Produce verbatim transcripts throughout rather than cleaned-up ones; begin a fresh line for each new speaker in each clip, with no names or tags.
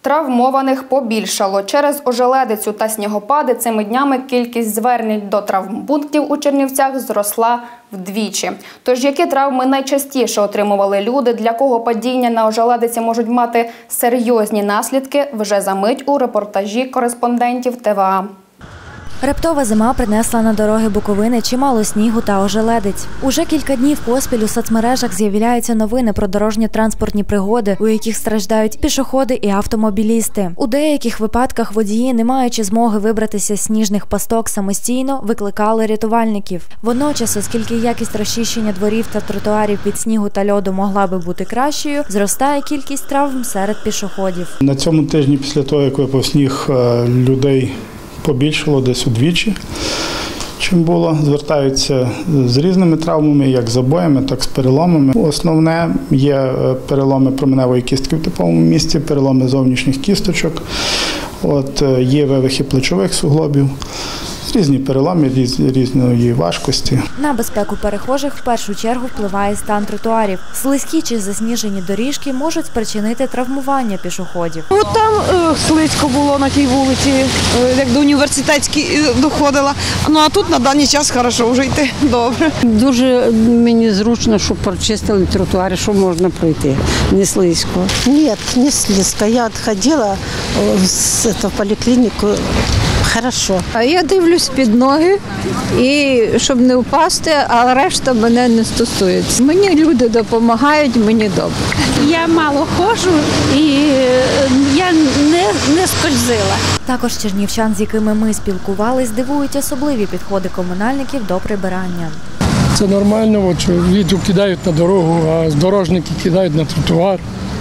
Травмованих побільшало. Через ожеледицю та снігопади цими днями кількість звернень до травмпунктів у Чернівцях зросла вдвічі. Тож які травми найчастіше отримували люди, для кого падіння на ожеледиці можуть мати серйозні наслідки, вже за мить у репортажі кореспондентів Т В А.
Раптова зима принесла на дороги Буковини чимало снігу та ожеледиць. Уже кілька днів поспіль у соцмережах з'являються новини про дорожньо-транспортні пригоди, у яких страждають пішоходи і автомобілісти. У деяких випадках водії, не маючи змоги вибратися з сніжних пасток самостійно, викликали рятувальників. Водночас, оскільки якість розчищення дворів та тротуарів від снігу та льоду могла би бути кращою, зростає кількість травм серед пішоходів.
На цьому тижні, після того, як випав сніг, людей побільшало десь удвічі, чим було. Звертаються з різними травмами, як з забоями, так і з переломами. Основне є переломи променевої кістки в типовому місці, переломи зовнішніх кісточок, от, є вивихи плечових суглобів. Різні переломи, різ, різної важкості.
На безпеку перехожих в першу чергу впливає стан тротуарів. Слизькі чи засніжені доріжки можуть спричинити травмування пішоходів.
От там е, слизько було на тій вулиці, е, як до університетській е, доходила. Ну а тут на даний час хорошо вже йти, добре.
Дуже мені зручно, що прочистили тротуари, що можна пройти, не слизько.
Ні, не слизько. Я відходила з в поліклініку. Хорошо.
Я дивлюсь під ноги, і щоб не впасти, а решта мене не стосується. Мені люди допомагають, мені добре.
Я мало ходжу і я не, не скользила.
Також чернівчан, з якими ми спілкувались, дивують особливі підходи комунальників до прибирання.
Це нормально, от, що відео кидають на дорогу, а дорожники кидають на тротуар.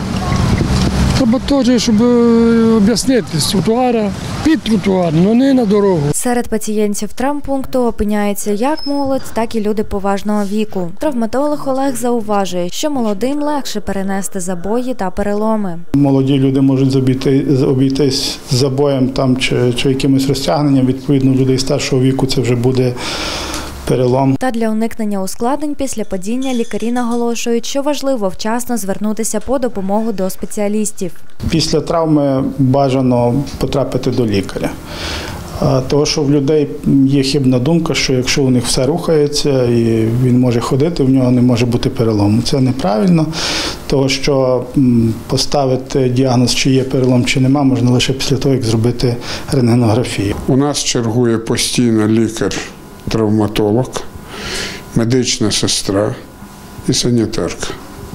Треба теж, щоб об'яснити, з тротуара під тротуар, але не на дорогу.
Серед пацієнтів травмпункту опиняється як молодь, так і люди поважного віку. Травматолог Олег зауважує, що молодим легше перенести забої та переломи.
Молоді люди можуть обійтись забоєм там, чи, чи якимось розтягненням. Відповідно, у людей старшого віку це вже буде перелом.
Та для уникнення ускладнень після падіння лікарі наголошують, що важливо вчасно звернутися по допомогу до спеціалістів.
Після травми бажано потрапити до лікаря. Тому що в людей є хибна думка, що якщо у них все рухається і він може ходити, в нього не може бути перелому. Це неправильно, тому що поставити діагноз, чи є перелом, чи нема, можна лише після того, як зробити рентгенографію.
У нас чергує постійно лікар, травматолог, медична сестра і санітарка.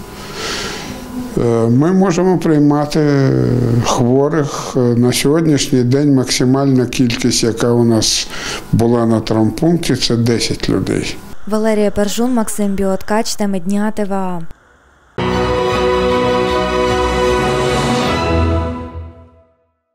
Ми можемо приймати хворих. На сьогоднішній день максимальна кількість, яка у нас була на травмпункті, це десять людей.
Валерія Пержун, Максим Біоткач, теми дня Т В А.